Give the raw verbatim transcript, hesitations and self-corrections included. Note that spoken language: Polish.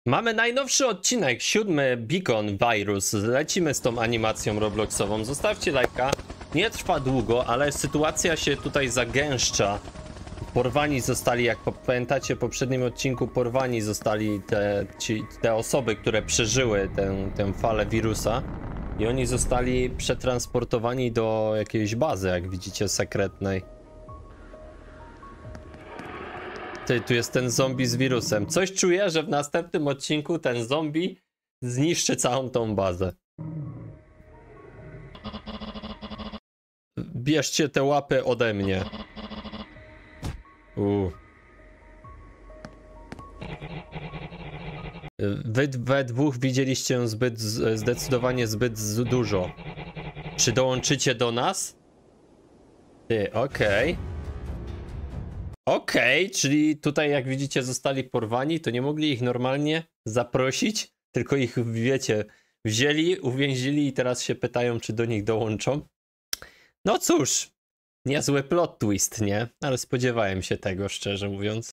Mamy najnowszy odcinek, siódmy Beacon Virus. Lecimy z tą animacją robloxową. Zostawcie lajka. Nie trwa długo, ale sytuacja się tutaj zagęszcza. Porwani zostali, jak pamiętacie w poprzednim odcinku, porwani zostali te, ci, te osoby, które przeżyły tę, tę falę wirusa. I oni zostali przetransportowani do jakiejś bazy, jak widzicie, sekretnej. Ty, tu jest ten zombie z wirusem. Coś czuję, że w następnym odcinku ten zombie zniszczy całą tą bazę. Bierzcie te łapy ode mnie. U. Wy we dwóch widzieliście zbyt, zdecydowanie zbyt dużo. Czy dołączycie do nas? Ty, okej. Okay. Okej, okay, czyli tutaj jak widzicie zostali porwani, to nie mogli ich normalnie zaprosić, tylko ich, wiecie, wzięli, uwięzili i teraz się pytają, czy do nich dołączą. No cóż, niezły plot twist, nie? Ale spodziewałem się tego, szczerze mówiąc.